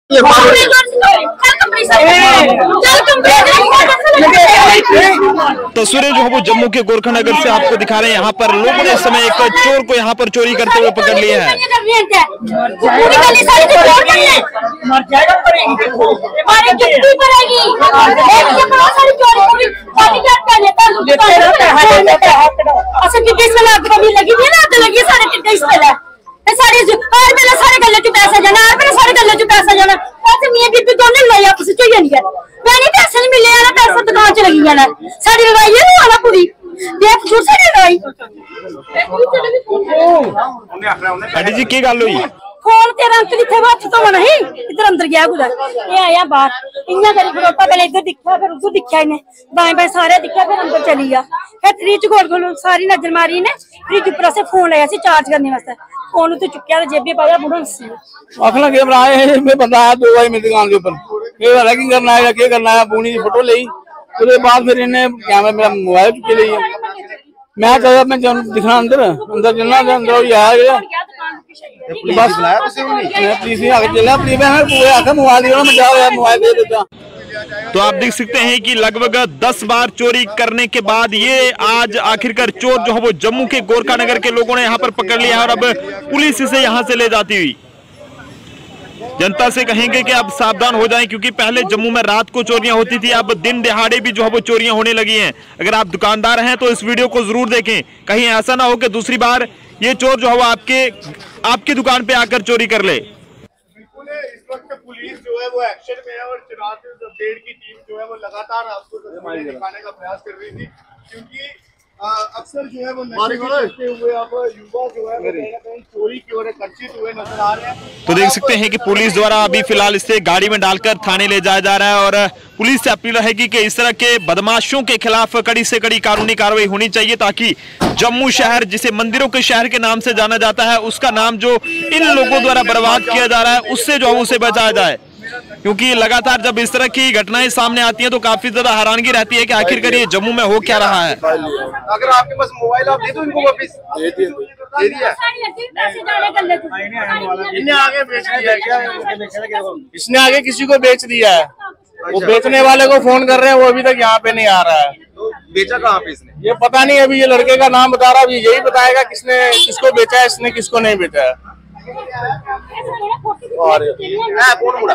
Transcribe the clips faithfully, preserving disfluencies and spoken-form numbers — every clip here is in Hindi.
तस्वीरें जो है वो जम्मू के गोरखा नगर से आपको दिखा रहे हैं। यहाँ पर लोगों ने इस समय एक चोर को यहाँ पर चोरी करते हुए पकड़ लिया है। सारे हर वेले सारे गल्ले च पैसा जाना, हर वेले सारे गल्ले च पैसा जाना। पैसे मियां बीबी दोनों लड़ाई आपस च होई जानी है। मैंने पैसे नहीं मिले ना, पैसा दुकान च लगी जाना। सारी लड़ाई है ना पूरी देख जूर सारी लड़ाई। आंटी जी की गल हुई? फोन तेरा अंकल इतने हथ तो नहीं इधर अंदर गया कुछ ये आया बाहर इन्ना करी खड़ोता, पहले इधर दिखा फिर उधर दिखा, इन्हें बाएं बाएं सारे दिखा, फिर अंदर चली गया। फिर फ्रिज खोल खोल सारी नजर मारी ने, फ्रिज उपर से फोन लाया चार्ज करने वास्ते, फोन उसे चुकया जेबे पाया बुढ़ा आखना के बंदा आया दो बारी मेरी दुकान के ऊपर रैगिंग करना है, क्या करना है, पूनी की फोटो ली। उसके बाद फिर इन्हें कैमरा मेरा मोबाइल चुके ली। मैं चाहे मैं दिखना अंदर अंदर चलना अंदर आया बस तो आप देख सकते हैं कि लगभग दस बार चोरी करने के बाद ये आज आखिरकार चोर जो है वो जम्मू के गोरखा नगर के लोगों ने यहाँ पर पकड़ लिया है और अब पुलिस इसे यहाँ से ले जाती हुई। जनता से कहेंगे कि अब सावधान हो जाएं, क्योंकि पहले जम्मू में रात को चोरियां होती थी, अब दिन दिहाड़े भी जो है वो चोरियां होने लगी हैं। अगर आप दुकानदार हैं तो इस वीडियो को जरूर देखें, कहीं ऐसा ना हो कि दूसरी बार ये चोर जो है वो आपके आपकी दुकान पे आकर चोरी कर ले। इस वक्त पुलिस जो है वो एक्शन में है और चिराग अपडेट की टीम जो है वो लगातार आपको तस्वीरें दिखाने का प्रयास कर रही थी, क्योंकि अक्सर जो है वो नशे करते हुए अब युवा जो है वो कहीं ना कहीं चोरी की ओर आकर्षित हुए नजर आ रहे हैं। तो देख सकते हैं कि पुलिस द्वारा अभी फिलहाल इसे गाड़ी में डालकर थाने ले जाया जा रहा है और पुलिस से अपील रहेगी कि इस तरह के बदमाशों के खिलाफ कड़ी से कड़ी कानूनी कार्रवाई होनी चाहिए, ताकि जम्मू शहर जिसे मंदिरों के शहर के नाम से जाना जाता है उसका नाम जो इन लोगों द्वारा बर्बाद किया जा रहा है उससे जो है उसे बचाया जाए। क्योंकि लगातार जब इस तरह की घटनाएं सामने आती हैं तो काफी ज्यादा हैरानगी रहती है कि आखिरकार ये जम्मू में हो क्या रहा है। अगर आपके पास मोबाइल आप दे दो इनको वापस दे दिया दे दिया इन्हें आगे बेच दिया क्या? इसने आगे किसी को बेच दिया है, वो बेचने वाले को फोन कर रहे हैं, वो अभी तक यहाँ पे नहीं आ रहा है। बेचा कहाँ पे इसने ये पता नहीं, अभी ये लड़के का नाम बता रहा है, अभी यही बताएगा किसने किसको बेचा है, इसने किसको नहीं बेचा है। और कौन मुड़ा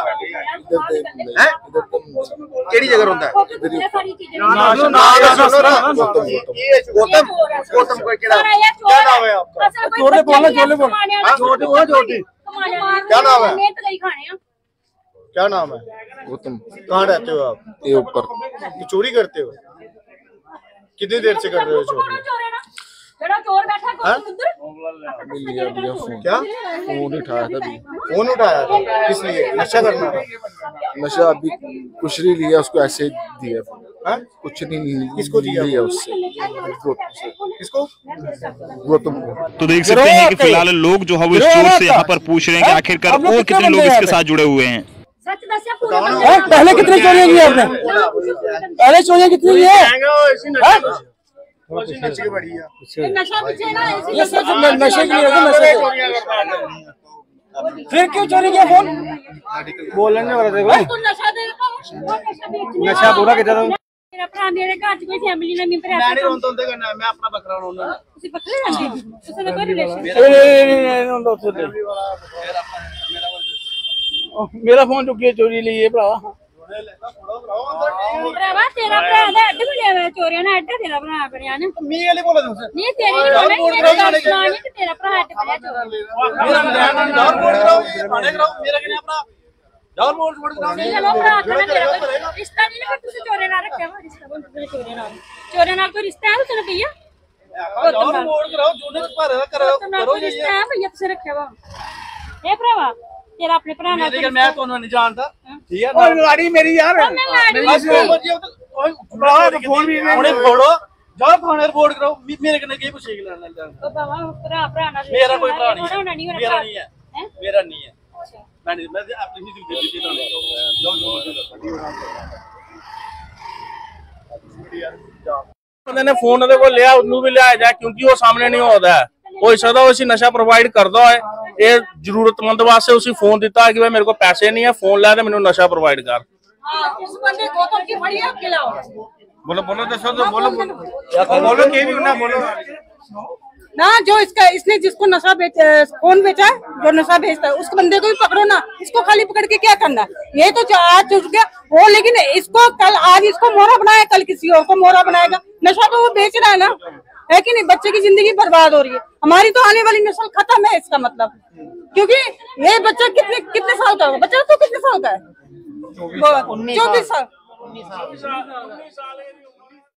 केड़ी जगह होता है गौतम गौतम को क्या नाम है आपका? जोड़े बोलना जोड़े बोल जोड़े बोल जोड़े क्या नाम है? क्या नाम है? गौतम। कहाँ रहते हो आप? ये ऊपर। चोरी करते हो? कितनी देर से कर रहे हो चोरी? क्या फोन उठाया था? फोन उठाया था किस लिए? नशा करना था? नशा अभी कुछ नहीं लिया, उसको ऐसे दिया। हा? कुछ नहीं किसको दिया लिया उससे? किसको? गौतम। तो देख सकते हैं कि फिलहाल लोग जो है वो इस चोर से यहाँ पर पूछ रहे हैं कि आखिरकार और कितने लोग इसके साथ जुड़े हुए हैं। पहले कितनी चोरियां की आपने? पहले चोरियां कितनी की है? नशे बड़ी है नशा पीछे ना नशे की नशे फिर क्यों चोरी किया फोन? बोलने वाला देखो नशा दे नशा पूरा कितना मेरा भरा मेरे घर च कोई फैमिली ना मेरे मैं नहीं रोंदा होंदे करना, मैं अपना बकरा रोंदा। ਤੁਸੀਂ ਬੱਕਰੇ ਜਾਂਦੇ ਤੁਸੀਂ ਨਾ ਕੋਈ ਰਿਲੇਸ਼ਨ मेरा फोन चुकी चोरी ली है भरा ਭਰਾਵਾ ਤੇਰਾ ਭਰਾ ਦਾ ਅੱਡ ਮਿਲਿਆ ਵੇ ਚੋਰੀਆਂ ਨਾਲ ਅੱਡ ਤੇਰਾ ਭਰਾ ਬਣਿਆ ਨੇ मी वाले बोला तुमसे ਨਹੀਂ ਤੇਰੀ ਨਹੀਂ ਮੈਂ ਤੇਰਾ ਗੱਲ ਸੁਣਾਣੀ ਕਿ ਤੇਰਾ ਭਰਾ ਅੱਡ ਬਣਿਆ ਚੋਰੀਆਂ डाउन बोर्ड कराओ थाने कराओ मेरा क्या अपना डाउन बोर्ड बोर्ड कराओ ਚਲੋ ਭਰਾ ਤੇਰਾ ਮੇਰਾ ਕੋਈ ਰਿਸ਼ਤਾ ਨਹੀਂ ਨਾ ਤੁਸੀਂ ਚੋਰੀਆਂ ਨਾਲ ਰੱਖਿਆ ਵਾ ਰਿਸ਼ਤਾ ਬਣ ਚੋਰੀਆਂ ਨਾਲ ਚੋਰੀਆਂ ਨਾਲ ਕੋਈ ਰਿਸ਼ਤਾ ਹੈ ਤੁਸੀਂ ਭਈਆ डाउन बोर्ड कराओ जोने पर करो करो ये रिश्ता है भैया ਤੁਸੀਂ ਰੱਖਿਆ ਵਾ ਇਹ ਭਰਾਵਾ तेरा अपने भरा ना लेकिन मैं तो नहीं जानता ठीक है और गाड़ी मेरी यार फोन भी उन्हें फोड़ो जाओ थाने रिपोर्ट करो मेरे कने के पूछे लेना तो बाबा भरा भरा ना मेरा कोई भरा नहीं है मेरा नहीं है मेरा नहीं है मैं मैं अपनी ही दे दी तो जाओ जाओ बंदे ने फोन ਉਹਦੇ ਕੋਲ ਲਿਆ ਉਹਨੂੰ ਵੀ ਲਿਆਇਆ ਜਾ, क्योंकि वो सामने नहीं होता है हो सकता उसी नशा प्रोवाइड कर दो है ये जरूरतमंद वास्ते उसी फोन दिता कि भाई मेरे को पैसे नहीं है, फोन लै मैंने नशा प्रोवाइड कर। इस बंदे गौतम की फड़ी आप खिलाओ। बोलो बोलो दसो तो बोलो बोलो बोलो के भी ना बोलो ना, जो इसका इसने जिसको नशा बेच फोन बेचा है, जो नशा बेचता है, उस बंदे को भी पकड़ो ना। इसको खाली पकड़ के क्या करना है? ये तो आज चुक गया वो, लेकिन इसको कल आज इसको मोहरा बनाया, कल किसी और को मोहरा बनाएगा। नशा तो वो बेच रहा है ना, है कि नहीं? बच्चे की जिंदगी बर्बाद हो रही है, हमारी तो आने वाली नस्ल खत्म है इसका मतलब। क्योंकि ये बच्चा कितने कितने साल का होगा? बच्चा तो कितने साल का है? चौबीस साल।